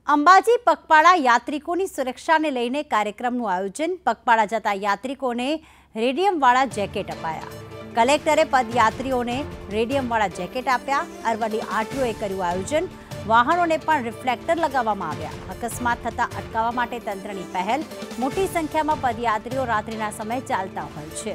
અંબાજી પગપાળા યાત્રિકોની સુરક્ષાને લઈને કાર્યક્રમનું આયોજન। પગપાળા જતા યાત્રિકોને રેડિયમવાળા જેકેટ અપાયા। કલેક્ટરે પદયાત્રીઓને રેડિયમવાળા જેકેટ આપ્યા। અરવલ્લી આરટીઓએ કર્યું આયોજન। વાહનોને પણ રિફ્લેક્ટર લગાવવામાં આવ્યા। અકસ્માત થતા અટકાવવા માટે તંત્રની પહેલ। મોટી સંખ્યામાં પદયાત્રીઓ રાત્રિના સમયે ચાલતા હોય છે।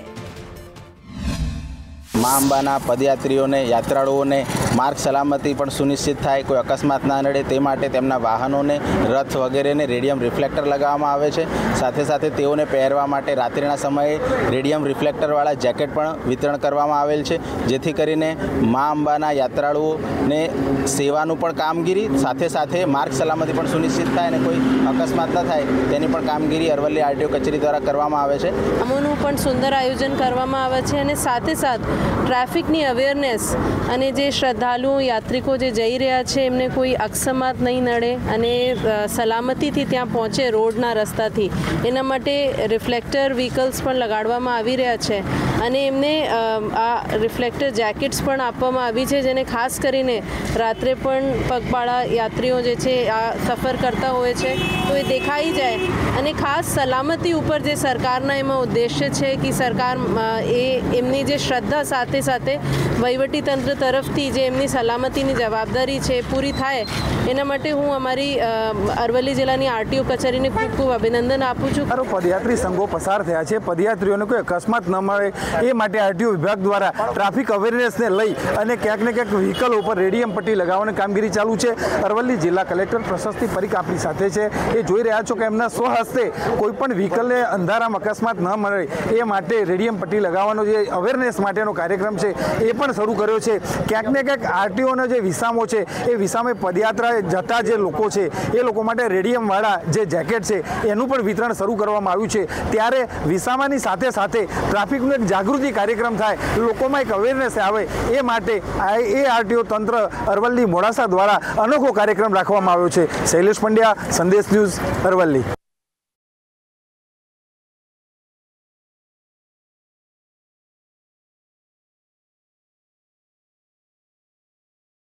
माँ अंबाना पदयात्रीओने यात्राळुओने मार्ग सलामती पण सुनिश्चित थाय, कोई अकस्मात ना नड़े ते माटे तेमना वाहनोने रथ वगैरेने रेडियम रिफ्लेक्टर लगाववामां आवे छे। साथे साथे तेओने पहेरवा माटे रात्रिना समये रेडियम रिफ्लेक्टरवाळा जेकेट पण वितरण करवामां आवेल छे, जेथी करीने माँ अंबाना यात्राळुओने सेवानुं पण कामगीरी साथे साथे मार्ग सलामती पण सुनिश्चित थाय अने कोई अकस्मात न थाय तेनी पण कामगीरी अरवल्ली आरटीओ कचेरी द्वारा करवामां आवे छे। आमोनुं पण सुंदर आयोजन करवामां आवे छे अने साथे साथ ट्राफिकनी अवेरनेस अने जे श्रद्धालुओ यात्रिको जे जई रह्या छे एमने कोई अकस्मात नहीं नड़े अने सलामतीथी त्यां पहोंचे रोडना रस्ताथी एना माटे रिफ्लेक्टर व्हीकल्स पण लगाडवामां आवी रह्या छे अने एमने आ रिफ्लेक्टर जेकेट्स पण आपवामां आवी छे, जेने खास करीने रात्रे पण पगपाळा यात्रीओ जे छे आ सफर करता होय छे तो ए देखाई जाए अने खास सलामती उपर जे सरकारना एमां उद्देश्य छे कि सरकार एमनी जे श्रद्धा साथे साथे वहीवटी तंत्र तरफथी जे एमनी सलामतीनी जवाबदारी छे पूरी थाय एना माटे हूँ अमारी अरवल्ली जिल्लानी आरटीओ कचेरीने खूब खूब अभिनंदन आपું છું। पदयात्री संघो पसार थया छे, पदयात्रीओने कोई अकस्मात न मळे ए माटे आरटीओ विभाग द्वारा ट्राफिक अवेरनेसने लई अने क्यांक ने क्यांक व्हीकल उपर रेडियम पट्टी लगावવાની कामगीरी चालू छे। अरवल्ली जिल्ला कलेक्टर प्रशस्ति परीख आपणी साथे छे। ए जोई रह्या छो के एमना स्वहस्ते कोईपण व्हीकलने अंधारामां अकस्मात न मळे ए माटे रेडियम पट्टी लगावવાનો जे अवेरनेस माटेनो कार्यक्रम छे ए पण शरू कर्यो छे। क्यांक ने क्यांक आरटीओनो जे विसामो छे ए विसामे पदयात्रा जता जे लोको छे ए लोको माटे रेडियमवाळा जे जेकेट छे एनुं पण वितरण शरू करवामां આવ્યું છે। ત્યારે વિસામાની સાથે સાથે ટ્રાફિકનો એક જાગૃતિ કાર્યક્રમ થાય, લોકોમાં એક અવેરનેસ આવે એ માટે એ આરટીઓ તંત્ર અરવલ્લી મોડાસા દ્વારા અનોખો કાર્યક્રમ રાખવામાં આવ્યો છે। શૈલેષ પંડ્યા, સંદેશ ન્યૂઝ, અરવલ્લી।